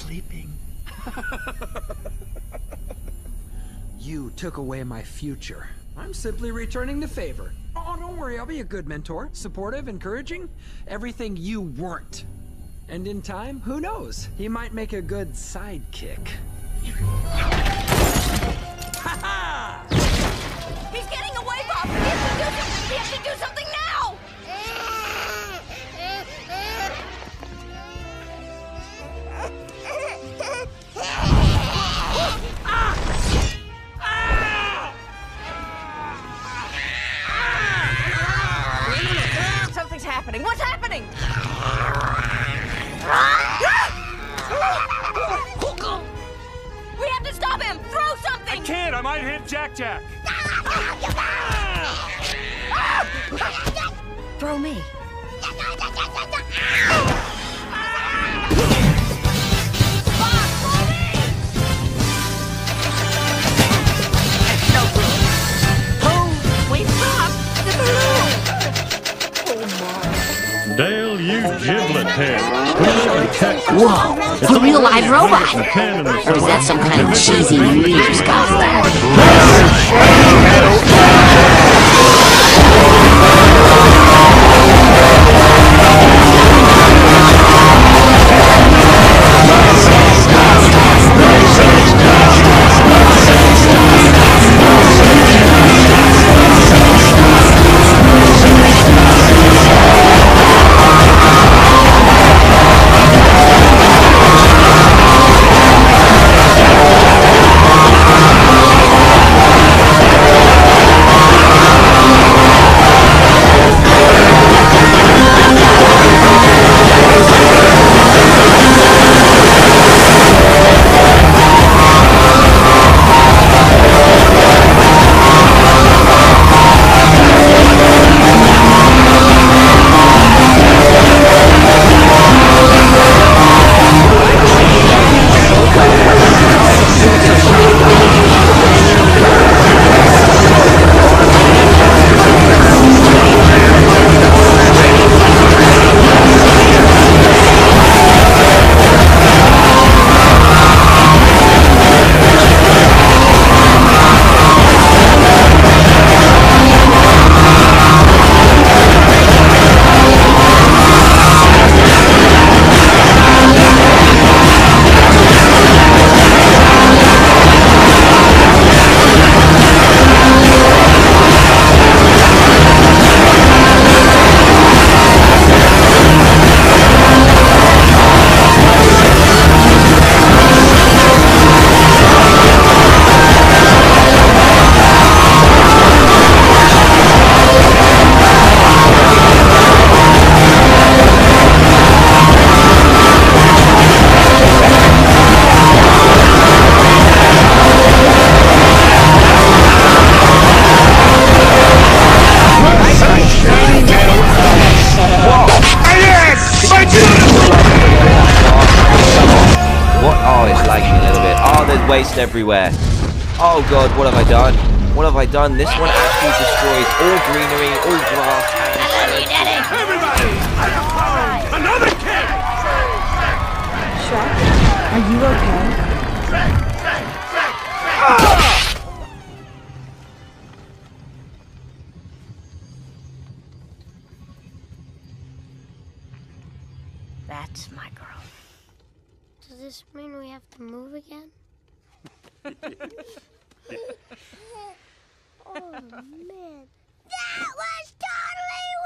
sleeping. You took away my future. I'm simply returning the favor. Oh, don't worry, I'll be a good mentor. Supportive, encouraging. Everything you weren't. And in time, who knows? He might make a good sidekick. Ha-ha! He's getting away, Bob! He has to do something now! Something's happening. What's happening? We have to stop him! Throw something! I can't! I might hit Jack-Jack! Throw me. Dale, you giblet head. Whoa, it's a real live robot. Or is that some kind of cheesy New Year's cosplay? Waste everywhere. Oh god, what have I done? What have I done? This one actually destroys all greenery, all grass, and You did it! Everybody! Another kid! Shrek, are you okay? That's my girl. Does this mean we have to move again? Oh man. That was totally